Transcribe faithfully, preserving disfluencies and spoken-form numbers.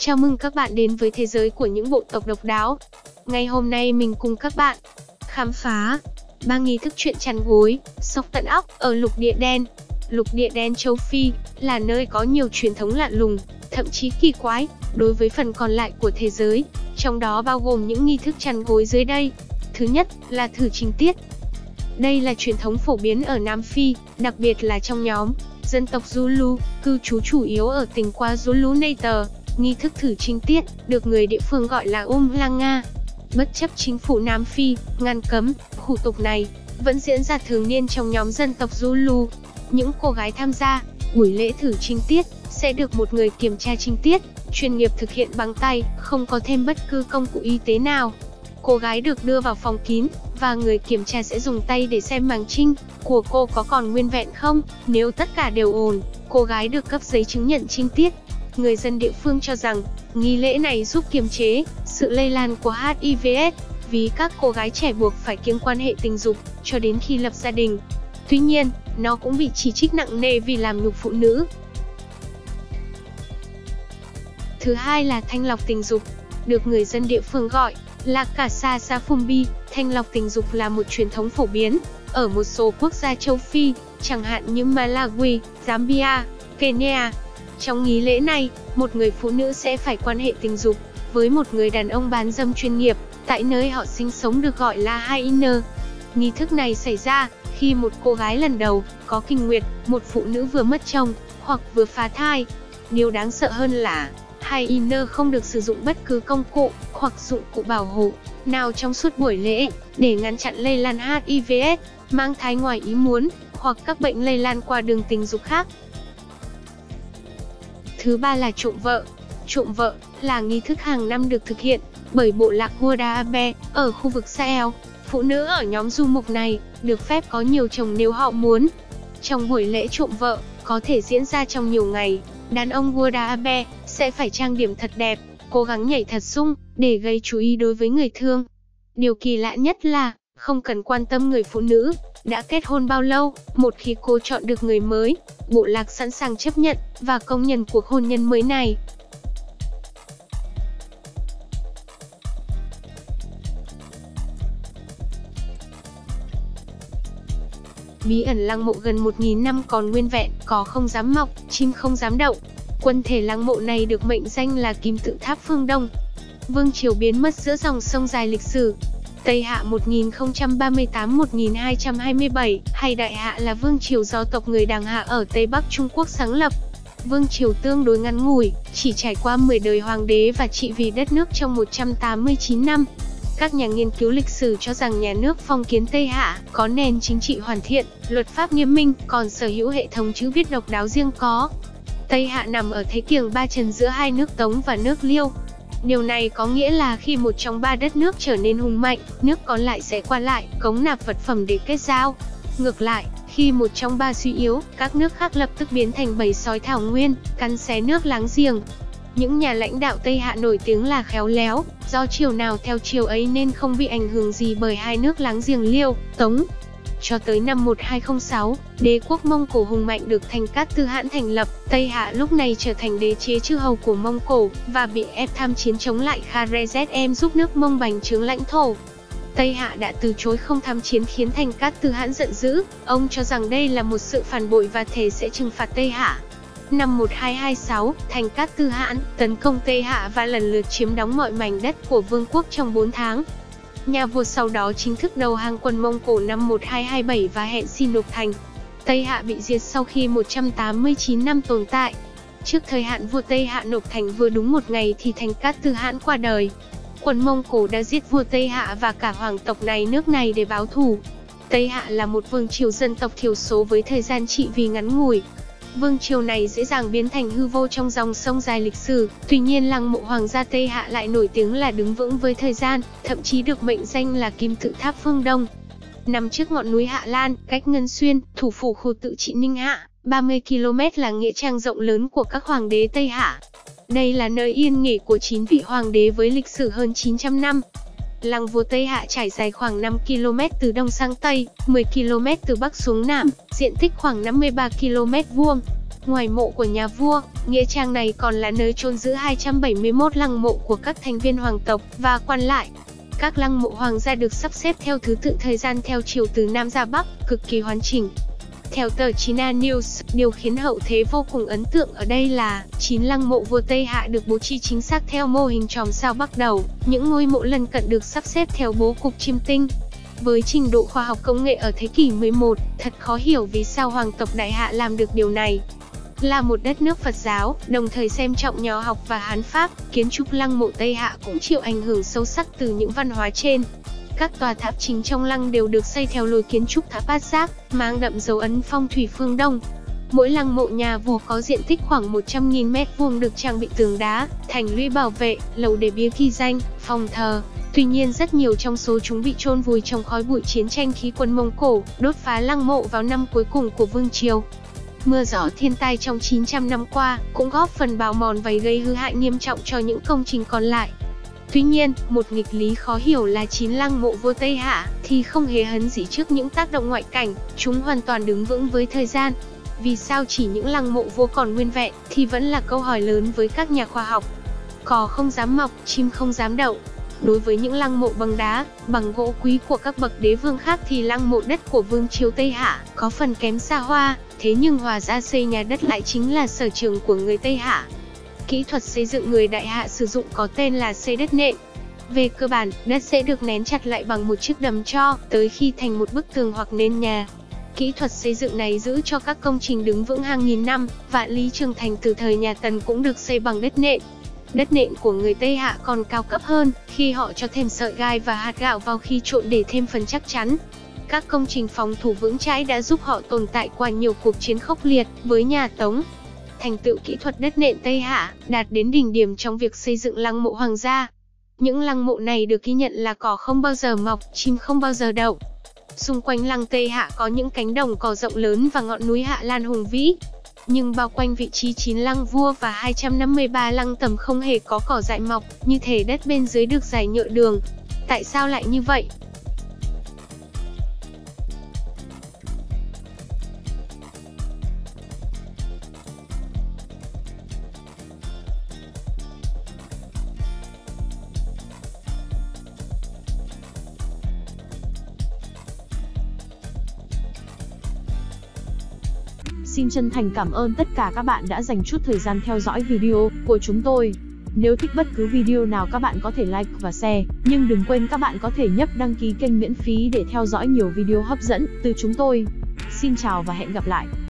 Chào mừng các bạn đến với thế giới của những bộ tộc độc đáo. Ngày hôm nay mình cùng các bạn khám phá ba nghi thức chuyện chăn gối, sốc tận óc ở lục địa đen. Lục địa đen châu Phi là nơi có nhiều truyền thống lạ lùng, thậm chí kỳ quái đối với phần còn lại của thế giới, trong đó bao gồm những nghi thức chăn gối dưới đây. Thứ nhất là thử trinh tiết. Đây là truyền thống phổ biến ở Nam Phi, đặc biệt là trong nhóm dân tộc Zulu, cư trú chủ yếu ở tỉnh KwaZulu-Natal. Nghi thức thử trinh tiết được người địa phương gọi là Umhlanga. Bất chấp chính phủ Nam Phi ngăn cấm, hủ tục này vẫn diễn ra thường niên trong nhóm dân tộc Zulu. Những cô gái tham gia buổi lễ thử trinh tiết sẽ được một người kiểm tra trinh tiết chuyên nghiệp thực hiện bằng tay, không có thêm bất cứ công cụ y tế nào. Cô gái được đưa vào phòng kín và người kiểm tra sẽ dùng tay để xem màng trinh của cô có còn nguyên vẹn không. Nếu tất cả đều ổn, cô gái được cấp giấy chứng nhận trinh tiết. Người dân địa phương cho rằng nghi lễ này giúp kiềm chế sự lây lan của H I V S, vì các cô gái trẻ buộc phải kiêng quan hệ tình dục cho đến khi lập gia đình. Tuy nhiên, nó cũng bị chỉ trích nặng nề vì làm nhục phụ nữ. Thứ hai là thanh lọc tình dục, được người dân địa phương gọi là Kasa Safumbi. Thanh lọc tình dục là một truyền thống phổ biến ở một số quốc gia châu Phi, chẳng hạn như Malawi, Zambia, Kenya. Trong nghi lễ này, một người phụ nữ sẽ phải quan hệ tình dục với một người đàn ông bán dâm chuyên nghiệp tại nơi họ sinh sống, được gọi là hyena. Nghi thức này xảy ra khi một cô gái lần đầu có kinh nguyệt, một phụ nữ vừa mất chồng hoặc vừa phá thai. Điều đáng sợ hơn là hyena không được sử dụng bất cứ công cụ hoặc dụng cụ bảo hộ nào trong suốt buổi lễ để ngăn chặn lây lan H I V S, mang thai ngoài ý muốn hoặc các bệnh lây lan qua đường tình dục khác. Thứ ba là trộm vợ. Trộm vợ là nghi thức hàng năm được thực hiện bởi bộ lạc Guadabe ở khu vực Sahel. Phụ nữ ở nhóm du mục này được phép có nhiều chồng nếu họ muốn. Trong buổi lễ trộm vợ có thể diễn ra trong nhiều ngày, đàn ông Guadabe sẽ phải trang điểm thật đẹp, cố gắng nhảy thật sung để gây chú ý đối với người thương. Điều kỳ lạ nhất là không cần quan tâm người phụ nữ đã kết hôn bao lâu, một khi cô chọn được người mới, bộ lạc sẵn sàng chấp nhận và công nhận cuộc hôn nhân mới này. Bí ẩn lăng mộ gần một nghìn năm còn nguyên vẹn, cỏ không dám mọc, chim không dám đậu. Quần thể lăng mộ này được mệnh danh là kim tự tháp phương Đông. Vương triều biến mất giữa dòng sông dài lịch sử. Tây Hạ một nghìn không trăm ba mươi tám đến một nghìn hai trăm hai mươi bảy, hay Đại Hạ là vương triều do tộc người Đàng Hạ ở Tây Bắc Trung Quốc sáng lập. Vương triều tương đối ngắn ngủi, chỉ trải qua mười đời hoàng đế và trị vì đất nước trong một trăm tám mươi chín năm. Các nhà nghiên cứu lịch sử cho rằng nhà nước phong kiến Tây Hạ có nền chính trị hoàn thiện, luật pháp nghiêm minh, còn sở hữu hệ thống chữ viết độc đáo riêng có. Tây Hạ nằm ở thế kiềng ba trần giữa hai nước Tống và nước Liêu. Điều này có nghĩa là khi một trong ba đất nước trở nên hùng mạnh, nước còn lại sẽ qua lại, cống nạp vật phẩm để kết giao. Ngược lại, khi một trong ba suy yếu, các nước khác lập tức biến thành bầy sói thảo nguyên, cắn xé nước láng giềng. Những nhà lãnh đạo Tây Hạ nổi tiếng là khéo léo, do triều nào theo triều ấy nên không bị ảnh hưởng gì bởi hai nước láng giềng Liêu, Tống. Cho tới năm một nghìn hai trăm lẻ sáu, đế quốc Mông Cổ hùng mạnh được Thành Cát Tư Hãn thành lập. Tây Hạ lúc này trở thành đế chế chư hầu của Mông Cổ và bị ép tham chiến chống lại Kharezm giúp nước Mông bành trướng lãnh thổ. Tây Hạ đã từ chối không tham chiến khiến Thành Cát Tư Hãn giận dữ. Ông cho rằng đây là một sự phản bội và thề sẽ trừng phạt Tây Hạ. Năm một nghìn hai trăm hai mươi sáu, Thành Cát Tư Hãn tấn công Tây Hạ và lần lượt chiếm đóng mọi mảnh đất của vương quốc trong bốn tháng. Nhà vua sau đó chính thức đầu hàng quân Mông Cổ năm một nghìn hai trăm hai mươi bảy và hẹn xin nộp thành. Tây Hạ bị diệt sau khi một trăm tám mươi chín năm tồn tại. Trước thời hạn vua Tây Hạ nộp thành vừa đúng một ngày thì Thành Cát Tư Hãn qua đời. Quân Mông Cổ đã giết vua Tây Hạ và cả hoàng tộc này nước này để báo thù. Tây Hạ là một vương triều dân tộc thiểu số với thời gian trị vì ngắn ngủi. Vương triều này dễ dàng biến thành hư vô trong dòng sông dài lịch sử. Tuy nhiên lăng mộ hoàng gia Tây Hạ lại nổi tiếng là đứng vững với thời gian, thậm chí được mệnh danh là kim tự tháp phương Đông. Nằm trước ngọn núi Hạ Lan, cách Ngân Xuyên, thủ phủ khu tự trị Ninh Hạ, ba mươi ki lô mét là nghĩa trang rộng lớn của các hoàng đế Tây Hạ. Đây là nơi yên nghỉ của chín vị hoàng đế với lịch sử hơn chín trăm năm. Lăng vua Tây Hạ trải dài khoảng năm ki lô mét từ đông sang tây, mười ki lô mét từ bắc xuống nam, diện tích khoảng năm mươi ba ki lô mét vuông. Ngoài mộ của nhà vua, nghĩa trang này còn là nơi chôn giữ hai trăm bảy mươi mốt lăng mộ của các thành viên hoàng tộc và quan lại. Các lăng mộ hoàng gia được sắp xếp theo thứ tự thời gian theo chiều từ Nam ra Bắc, cực kỳ hoàn chỉnh. Theo tờ China News, điều khiến hậu thế vô cùng ấn tượng ở đây là, chín lăng mộ vua Tây Hạ được bố trí chính xác theo mô hình chòm sao bắc đầu, những ngôi mộ lân cận được sắp xếp theo bố cục chiêm tinh. Với trình độ khoa học công nghệ ở thế kỷ mười một, thật khó hiểu vì sao hoàng tộc Đại Hạ làm được điều này. Là một đất nước Phật giáo, đồng thời xem trọng nho học và Hán Pháp, kiến trúc lăng mộ Tây Hạ cũng chịu ảnh hưởng sâu sắc từ những văn hóa trên. Các tòa tháp chính trong lăng đều được xây theo lối kiến trúc tháp bát giác, mang đậm dấu ấn phong thủy phương Đông. Mỗi lăng mộ nhà vua có diện tích khoảng một trăm nghìn mét vuông được trang bị tường đá, thành lũy bảo vệ, lầu để bia ghi danh, phòng thờ. Tuy nhiên rất nhiều trong số chúng bị chôn vùi trong khói bụi chiến tranh khi quân Mông Cổ đốt phá lăng mộ vào năm cuối cùng của Vương Triều. Mưa gió thiên tai trong chín trăm năm qua cũng góp phần bào mòn và gây hư hại nghiêm trọng cho những công trình còn lại. Tuy nhiên, một nghịch lý khó hiểu là chín lăng mộ vua Tây Hạ thì không hề hấn gì trước những tác động ngoại cảnh, chúng hoàn toàn đứng vững với thời gian. Vì sao chỉ những lăng mộ vua còn nguyên vẹn thì vẫn là câu hỏi lớn với các nhà khoa học. Cò không dám mọc, chim không dám đậu. Đối với những lăng mộ bằng đá, bằng gỗ quý của các bậc đế vương khác thì lăng mộ đất của Vương triều Tây Hạ có phần kém xa hoa, thế nhưng hòa ra xây nhà đất lại chính là sở trường của người Tây Hạ. Kỹ thuật xây dựng người Đại Hạ sử dụng có tên là xây đất nện. Về cơ bản, đất sẽ được nén chặt lại bằng một chiếc đầm tro, tới khi thành một bức tường hoặc nền nhà. Kỹ thuật xây dựng này giữ cho các công trình đứng vững hàng nghìn năm, vạn lý trường thành từ thời nhà Tần cũng được xây bằng đất nện. Đất nện của người Tây Hạ còn cao cấp hơn, khi họ cho thêm sợi gai và hạt gạo vào khi trộn để thêm phần chắc chắn. Các công trình phòng thủ vững chãi đã giúp họ tồn tại qua nhiều cuộc chiến khốc liệt với nhà Tống. Thành tựu kỹ thuật đất nện Tây Hạ đạt đến đỉnh điểm trong việc xây dựng lăng mộ hoàng gia. Những lăng mộ này được ghi nhận là cỏ không bao giờ mọc, chim không bao giờ đậu. Xung quanh lăng Tây Hạ có những cánh đồng cỏ rộng lớn và ngọn núi Hạ Lan hùng vĩ. Nhưng bao quanh vị trí chín lăng vua và hai trăm năm mươi ba lăng tầm không hề có cỏ dại mọc, như thể đất bên dưới được rải nhựa đường. Tại sao lại như vậy? Xin chân thành cảm ơn tất cả các bạn đã dành chút thời gian theo dõi video của chúng tôi. Nếu thích bất cứ video nào các bạn có thể like và share, nhưng đừng quên các bạn có thể nhấp đăng ký kênh miễn phí để theo dõi nhiều video hấp dẫn từ chúng tôi. Xin chào và hẹn gặp lại.